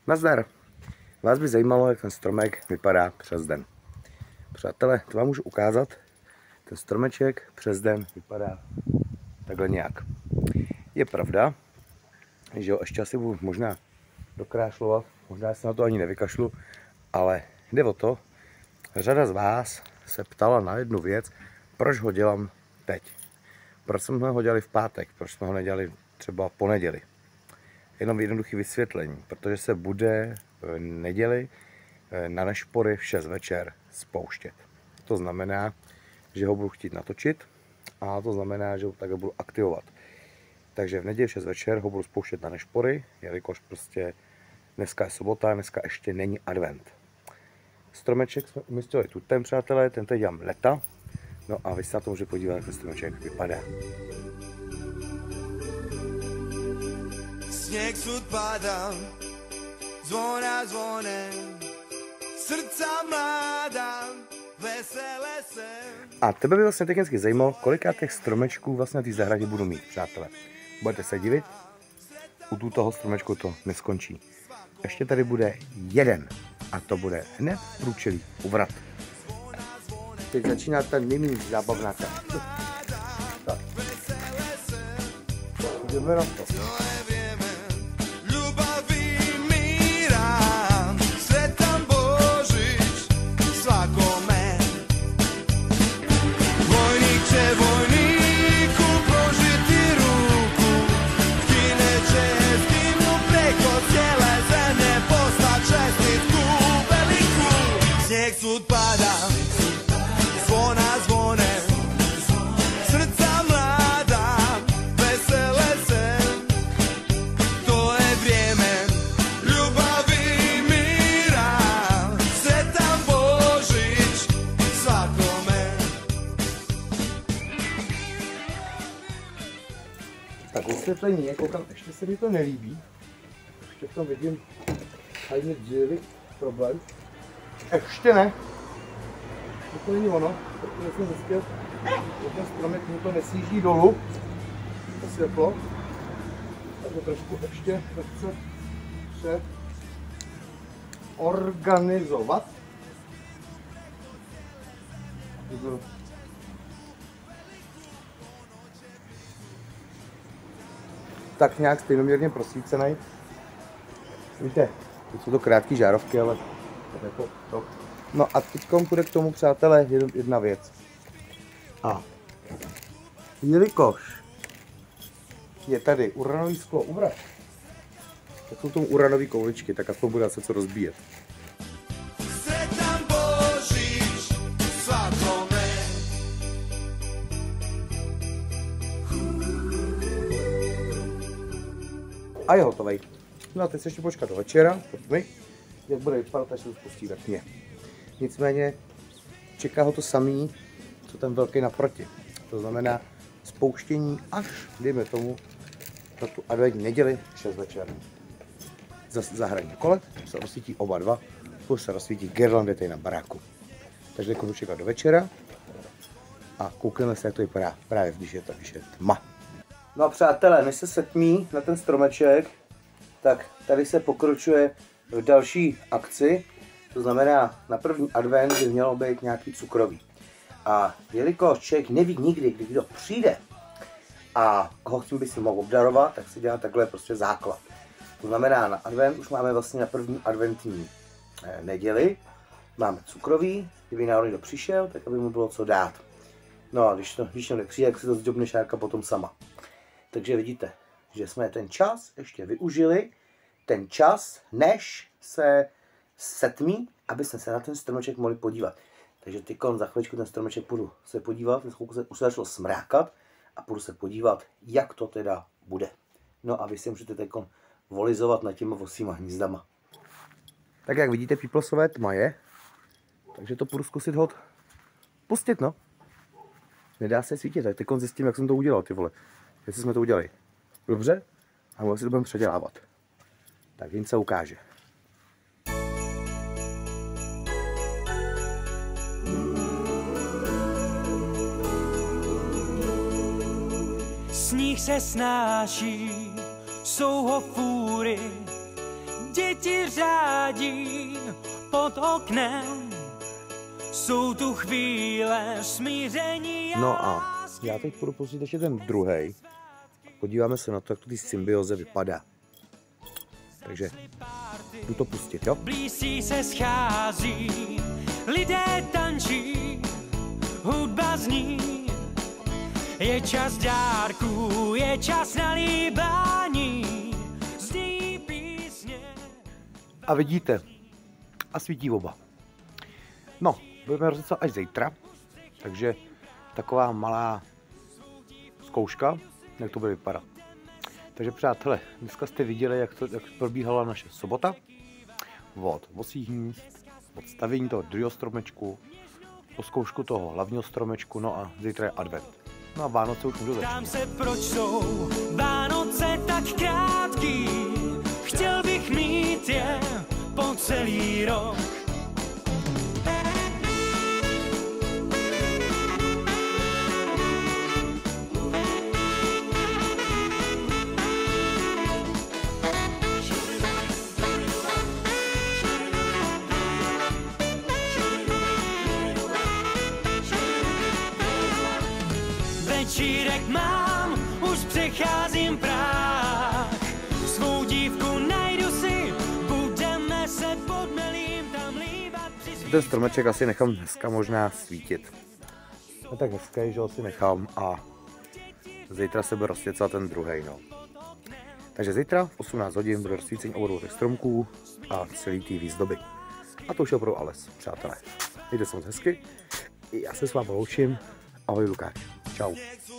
Nazdar! Vás by zajímalo, jak ten stromek vypadá přes den. Přátelé, to vám můžu ukázat. Ten stromeček přes den vypadá takhle nějak. Je pravda, že ho ještě asi budu možná dokrášlovat, možná se na to ani nevykašlu, ale jde o to, řada z vás se ptala na jednu věc, proč ho dělám teď. Proč jsme ho dělali v pátek, proč jsme ho nedělali třeba po neděli. Jenom jednoduché vysvětlení, protože se bude v neděli na nešpory v 6 večer spouštět. To znamená, že ho budu chtít natočit a to znamená, že ho takhle budu aktivovat. Takže v neděli v 6 večer ho budu spouštět na nešpory, jelikož prostě dneska je sobota, dneska ještě není advent. Stromeček jsme umístili tutem, přátelé, ten teď dělám leta. No a vy se na to můžete podívat, jak ten stromeček vypadá. Sněh sud padá, zvona zvonem, srdca mladá, veselé jsem. A tebe by vlastně technicky zajímalo, kolika těch stromečků vlastně na té zahradě budu mít, přátelé. Budete se divit, u toho stromečku to neskončí. Ještě tady bude jeden a to bude hned v průčelí u vrat. Teď začíná ta nejméně zábavná část. Tak. Jdeme na to. Tak vysvětlení je, koukám, ještě se mi to nelíbí. Ještě v tom vidím tajně dřívy problém. Ještě ne. To není ono, protože jsem zjistil, že ten stromek mu to nesjíždí dolů. To světlo. Takže trošku ještě chce organizovat. Tak nějak stejnoměrně prosvícený. Víte, to jsou to krátké žárovky, ale jako to. No a teď bude k tomu, přátelé, jedna věc. A jelikož je tady uranový sklo u vrat, tak jsou tomu uranové kouličky, tak aspoň bude se co rozbíjet. A je hotovej. No a teď se ještě počkat do večera, jak bude vypadat, až se to spustí ve tmě. Nicméně čeká ho to samý, co ten velký naproti. To znamená spouštění až, dejme tomu, na tu adventní neděli 6 večer. Zahraní kolet se rozsvítí oba dva, plus se rozsvítí girlandy tady na baráku. Takže budu čekat do večera a koukneme se, jak to vypadá právě, když je tma. No a přátelé, než se setmí na ten stromeček, tak tady se pokročuje v další akci. To znamená, na první advent by mělo být nějaký cukroví. A jelikož člověk neví nikdy, kdy kdo přijde a koho tím by si mohl obdarovat, tak se dělá takhle prostě základ. To znamená, na advent už máme vlastně na první adventní neděli. Máme cukroví, kdyby náhodou někdo přišel, tak aby mu bylo co dát. No a když to nepřijde, tak si to zdobne šárka potom sama. Takže vidíte, že jsme ten čas ještě využili, ten čas, než se setmí, aby jsme se na ten stromeček mohli podívat. Takže za chvíličku ten stromeček půjdu se podívat, už se začalo smrákat a půjdu se podívat, jak to teda bude. No a vy si můžete teď volizovat nad těma vosíma hnízdama. Tak jak vidíte, píplosové tma je, takže to půjdu zkusit hod pustit, no. Nedá se svítit, tak teď zjistím, jak jsem to udělal, ty vole. Jestli jsme to udělali dobře, a mohli si to budeme předělávat. Tak jen se ukáže. Sníh se snáší, jsou ho fůry, děti řádí pod oknem. Jsou tu chvíle smíření. No a já teď budu pustit ještě ten druhý. Podíváme se na to, jak to ty symbioze vypadá. Takže jdu to pustit, jo? Blízcí se schází, lidé tančí, hudba zní. Je čas dárků, je čas na líbání, zní písně. A vidíte, a svítí oba. No, budeme rozhodovat až zítra, takže taková malá zkouška, jak to bude vypadat. Takže přátelé, dneska jste viděli, jak probíhala naše sobota. Od vosích míst, od stavění toho druhého stromečku, po zkoušku toho hlavního stromečku, no a zítra je advent. No a Vánoce už můžu začít. Ptám se, proč jsou Vánoce tak krátký, chtěl bych mít je po celý rok. Večírek mám, už přecházím práh. Svou dívku najdu si, budeme se pod melím tam líbat při... Ten stromeček asi nechám dneska možná svítit. No tak dneska je, že ho si nechám a zítra se bude rozsvěcovat ten druhý, no. Takže zítra v 18 hodin bude rozsvícení obou těch stromků a celý té výzdoby. A to už je opravdu alles, přátelé. Mějte se moc hezky, já se s vámi loučím. Ahoj Lukáš, čau.